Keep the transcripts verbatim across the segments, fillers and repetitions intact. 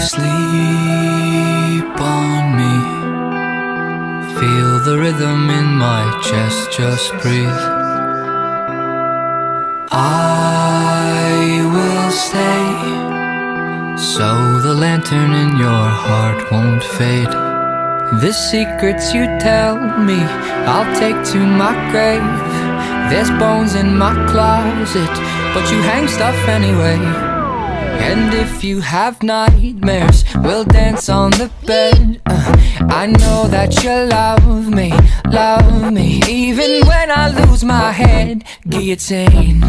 Sleep on me. Feel the rhythm in my chest, just breathe. I will stay, so the lantern in your heart won't fade. The secrets you tell me, I'll take to my grave. There's bones in my closet, but you hang stuff anyway. And if you have nightmares, we'll dance on the bed. uh, I know that you love me, love me, even when I lose my head. Guillotine.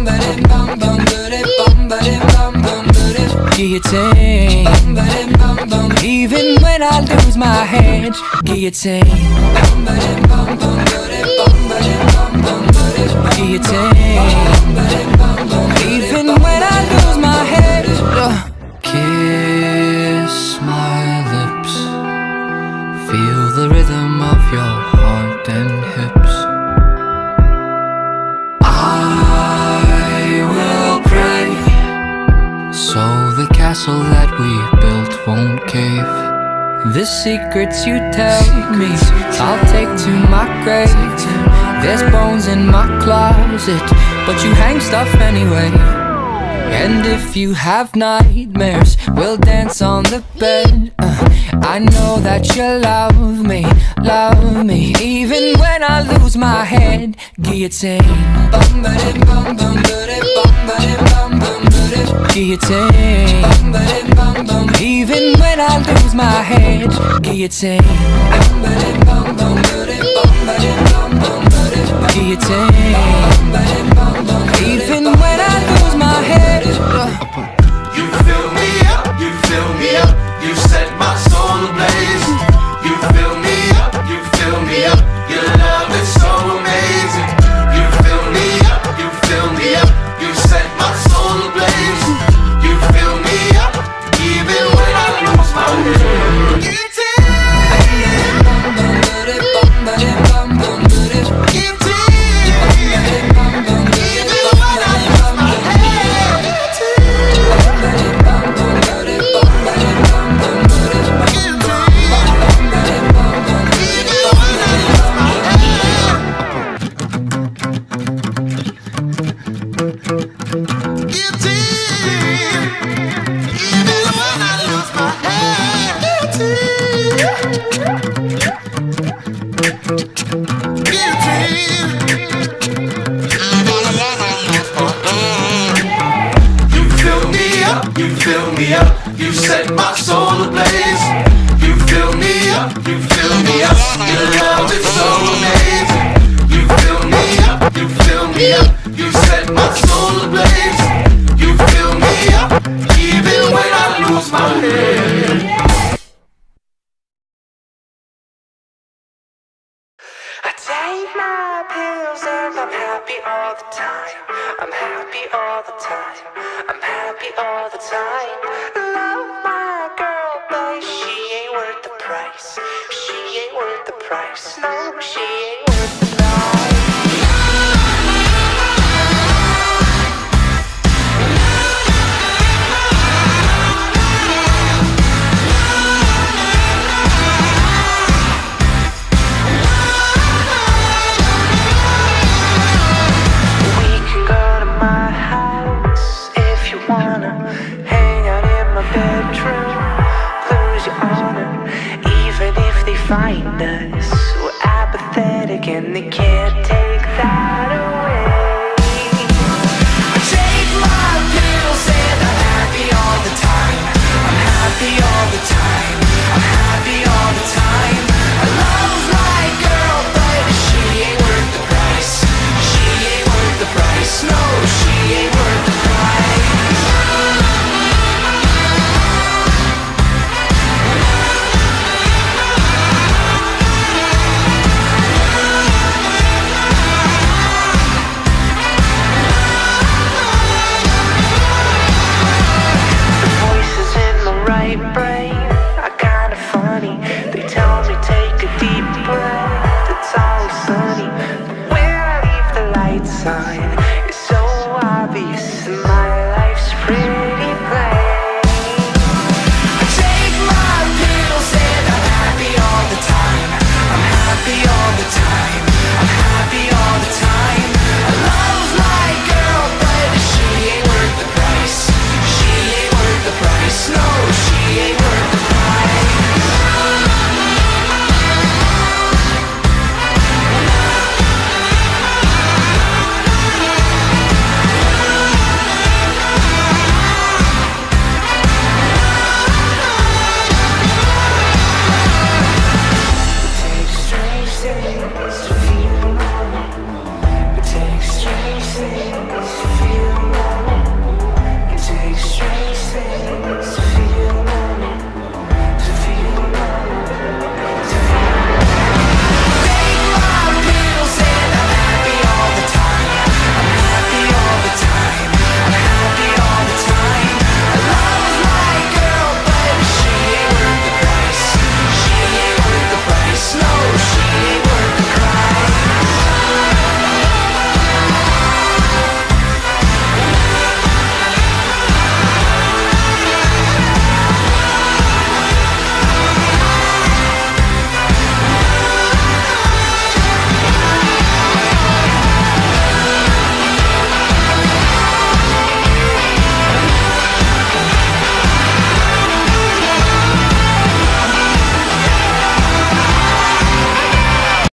Guillotine. Even when I lose my head. Guillotine. Guillotine. Even when I lose my head. uh. Kiss my lips. Feel the rhythm of your heart and hips. I will pray, so the castle that we built won't cave. The secrets you tell me, I'll take to my grave. There's bones in my closet, but you hang stuff anyway. And if you have nightmares, we'll dance on the bed. uh, I know that you love me, love me, even when I lose my head. Guillotine. Guillotine. Even when I lose my head. Guillotine. Guillotine. Even when I lose my head. You fill me up, you fill me up, you set my soul ablaze. You fill me up, you fill me up, your love is so amazing. You fill me up, you fill me up, you set my soul ablaze. You fill me up, even when I lose my head. You set my soul ablaze. You fill me up, you fill me up, your love is so amazing. You fill me up, you fill me up, you set my soul ablaze. You fill me up, even when I lose my head. I take my pills and I'm happy all the time. I'm happy all the time. I'm happy all the time. Love my girl, but she ain't worth the price. She ain't worth the price. No, she ain't worth the price. Find us, we're apathetic and they can't take that away. I take my pills and I'm happy all the time. I'm happy all the time. I'm happy all the time.